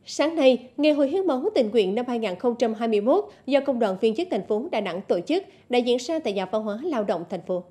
Sáng nay, Ngày hội hiến máu tình nguyện năm 2021 do Công đoàn viên chức thành phố Đà Nẵng tổ chức đã diễn ra tại Nhà văn hóa lao động thành phố.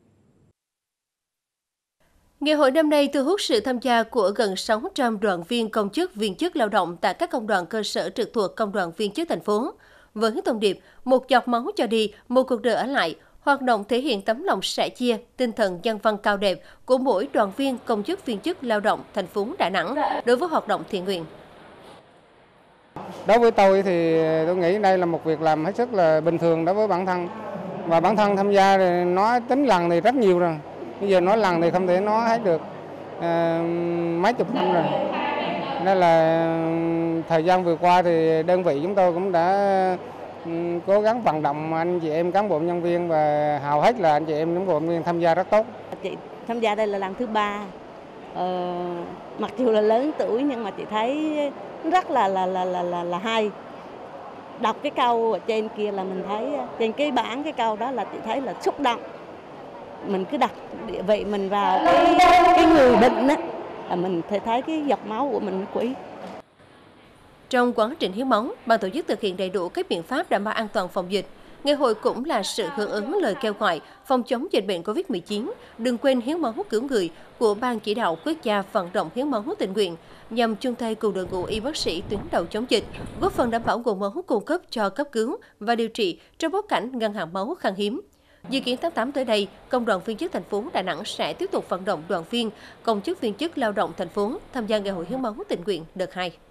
Ngày hội năm nay thu hút sự tham gia của gần 600 đoàn viên công chức viên chức lao động tại các công đoàn cơ sở trực thuộc Công đoàn viên chức thành phố. Với thông điệp một giọt máu cho đi, một cuộc đời ở lại, hoạt động thể hiện tấm lòng sẻ chia, tinh thần nhân văn cao đẹp của mỗi đoàn viên công chức viên chức lao động thành phố Đà Nẵng đối với hoạt động thiện nguyện. Đối với tôi thì tôi nghĩ đây là một việc làm hết sức là bình thường đối với bản thân. Và bản thân tham gia thì nói tính lần thì rất nhiều rồi. Bây giờ nói lần thì không thể nói hết được. Mấy chục năm rồi. Nên là thời gian vừa qua thì đơn vị chúng tôi cũng đã cố gắng vận động anh chị em cán bộ nhân viên và hầu hết là anh chị em cán bộ nhân viên tham gia rất tốt. Chị tham gia đây là lần thứ 3. Mặc dù là lớn tuổi nhưng mà chị thấy rất là hay. Đọc cái câu ở trên kia là mình thấy trên cái bảng cái câu đó là chị thấy là xúc động. Mình cứ đặt địa vị mình vào cái người bệnh á, là mình thấy cái giọt máu của mình quý. Trong quá trình hiến máu, ban tổ chức thực hiện đầy đủ các biện pháp đảm bảo an toàn phòng dịch. Ngày hội cũng là sự hưởng ứng lời kêu gọi phòng chống dịch bệnh COVID-19, đừng quên hiến máu cứu người của Ban chỉ đạo quốc gia vận động hiến máu tình nguyện nhằm chung tay cùng đội ngũ y bác sĩ tuyến đầu chống dịch, góp phần đảm bảo nguồn máu cung cấp cho cấp cứu và điều trị trong bối cảnh ngân hàng máu khan hiếm. Dự kiến tháng 8 tới đây, Công đoàn viên chức thành phố Đà Nẵng sẽ tiếp tục vận động đoàn viên, công chức viên chức lao động thành phố tham gia ngày hội hiến máu tình nguyện đợt 2.